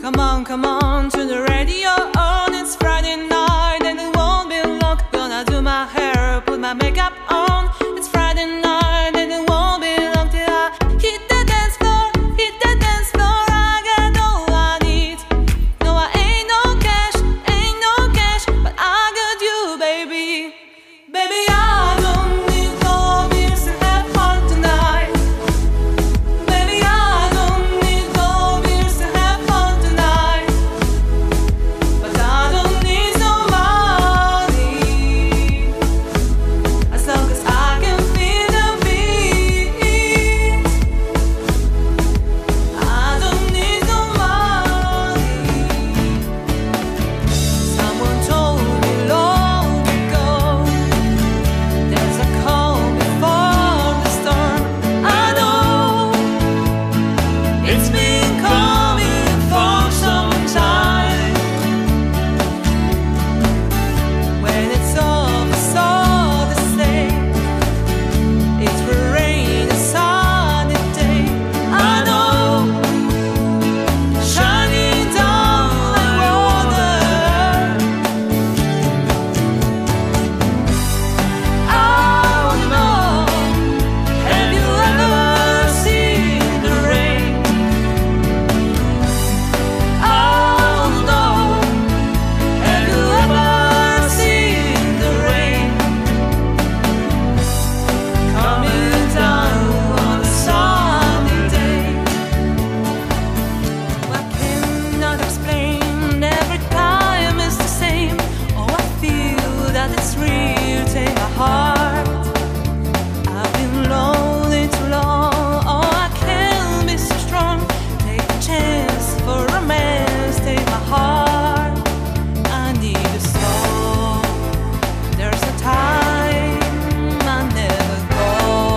come on to the radio on. It's Friday night and it won't be long. Gonna do my hair, put my makeup on. It's Friday night and it won't be long till I hit the dance floor, hit the dance floor. I got all I need. No, I ain't no cash, but I got you, baby. Baby, I don't need no beers to have fun tonight. Baby, I don't need no beers to have fun tonight. But I don't need no money, as long as I can feel the beat. I don't need no money. Someone told me long ago, there's a calm before the storm. I know it's been coming for some time. When it's all the same, it will rain a sunny day. I know, shining down like water. I wanna know, have you ever seen the rain? I wanna know, have you ever seen the rain coming down on a sunny day? I cannot explain, every time it's the same. Oh, I feel that it's real, take my heart. I've been lonely too long. Oh, I can't be so strong. Take a chance for romance, take my heart. I need a song. There's a time I never go.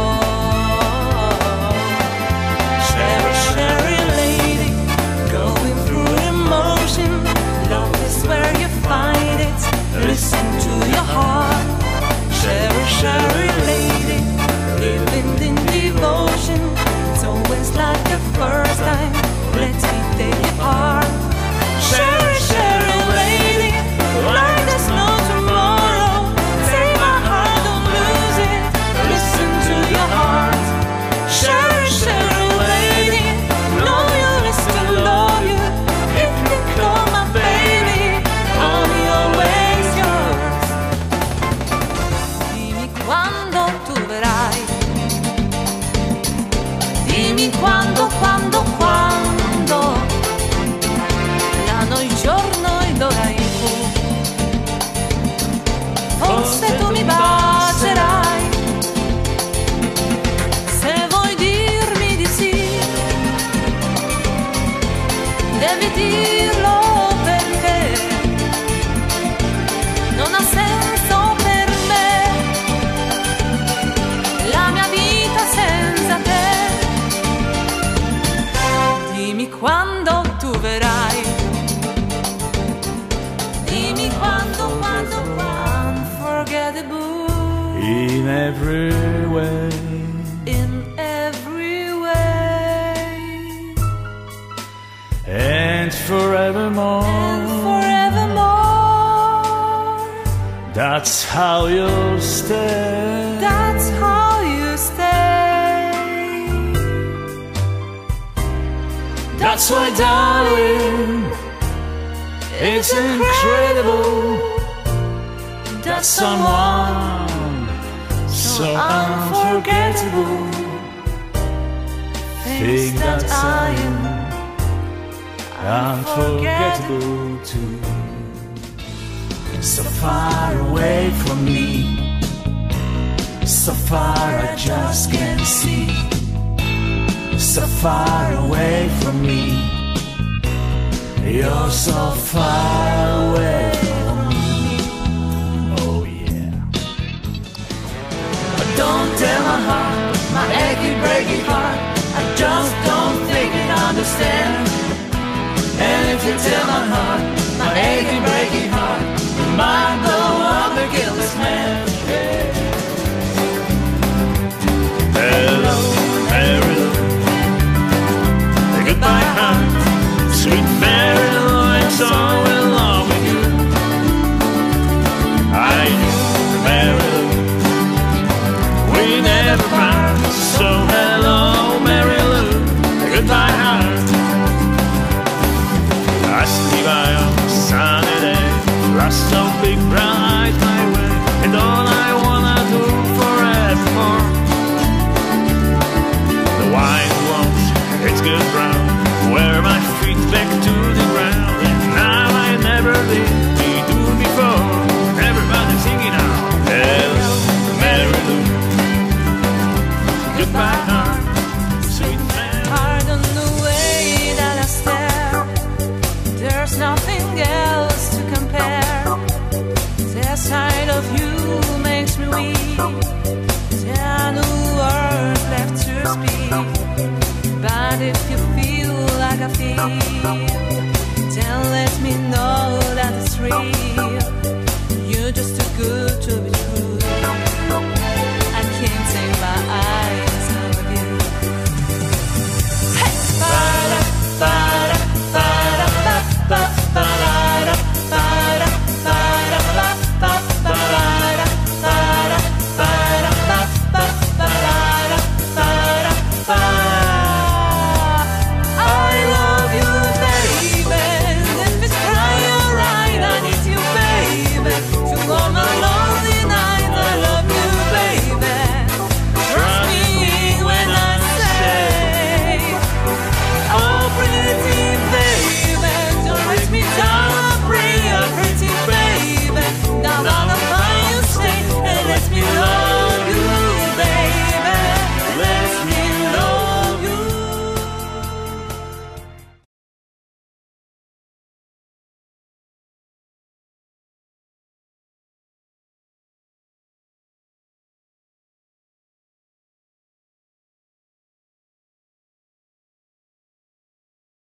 Sherry, Sherry lady, going through emotion. Love is where you find it. Listen to your heart. Sherry, Sherry lady, living in devotion. It's always like the first time. Let's me take it apart. Sherry, Sherry lady, like there's no tomorrow. Take my heart, don't lose it. Listen to your heart. Sherry, Sherry lady, know you listen, love you. If you call my baby, only always yours. Dimmi quando tu verrai. Dimmi quando l'anno, il giorno e l'ora in cui forse tu mi bacerai. Se vuoi dirmi di sì, devi dirlo, perché non ha senso per me la mia vita senza te. Dimmi quando tu verrai. Dimmi quando unforgettable. In every way, In every way and forevermore. and forevermore. That's how you'll stay. That's how you stay. That's why, darling, it's incredible that someone so unforgettable think that I am unforgettable too. So far away from me, so far I just can't see. So far away from me, you're so far away from me. Oh yeah. But don't tell my heart, my achy, breaky heart, I just don't think it understand. And if you tell my heart, my achy, breaky heart, you might go up and kill this man. Hello, Mary, goodbye, heart, sweet Mary. But if you feel like I feel, then let me know that it's real. You're just too good to be